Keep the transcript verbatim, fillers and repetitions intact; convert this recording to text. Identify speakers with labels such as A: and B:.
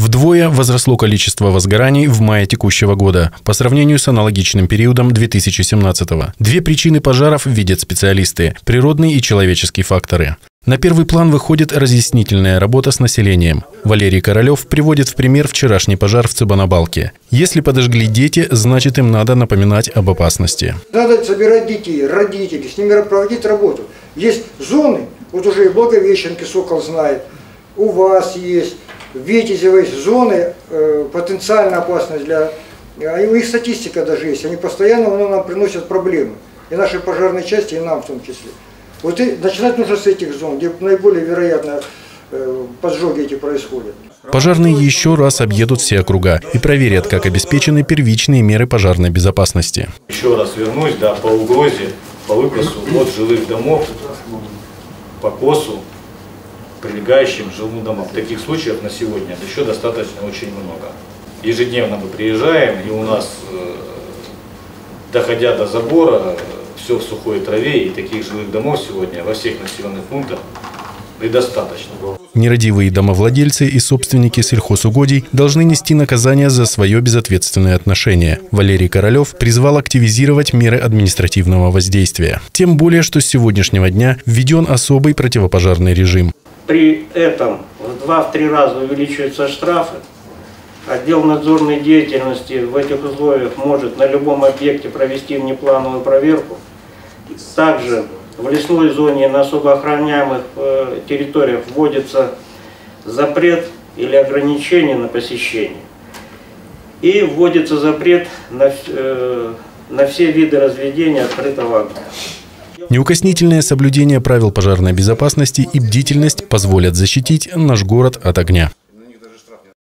A: Вдвое возросло количество возгораний в мае текущего года по сравнению с аналогичным периодом две тысячи семнадцатого. Две причины пожаров видят специалисты – природные и человеческие факторы. На первый план выходит разъяснительная работа с населением. Валерий Королев приводит в пример вчерашний пожар в Цыбанабалке. Если подожгли дети, значит им надо напоминать об опасности.
B: Надо собирать детей, родителей, с ними проводить работу. Есть зоны, вот уже и в Благовещенке Сокол знает, у вас есть, в Витязево есть зоны, э, потенциально опасность для... А у них статистика даже есть, они постоянно ну, нам приносят проблемы. И нашей пожарной части, и нам в том числе. Вот и начинать нужно с этих зон, где наиболее вероятно э, поджоги эти происходят.
A: Пожарные еще раз объедут все округа и проверят, как обеспечены первичные меры пожарной безопасности.
C: Еще раз вернусь, да, по угрозе, по выбросу от жилых домов, по косу, прилегающим к жилым домам. Таких случаев на сегодня еще достаточно очень много. Ежедневно мы приезжаем, и у нас, доходя до забора, все в сухой траве, и таких жилых домов сегодня во всех населенных пунктах предостаточно.
A: Нерадивые домовладельцы и собственники сельхозугодий должны нести наказание за свое безответственное отношение. Валерий Королев призвал активизировать меры административного воздействия. Тем более, что с сегодняшнего дня введен особый противопожарный режим.
D: При этом в два-три раза увеличиваются штрафы. Отдел надзорной деятельности в этих условиях может на любом объекте провести внеплановую проверку. Также в лесной зоне на особо охраняемых э, территориях вводится запрет или ограничение на посещение. И вводится запрет на, э, на все виды разведения открытого огня.
A: Неукоснительное соблюдение правил пожарной безопасности и бдительность позволят защитить наш город от огня.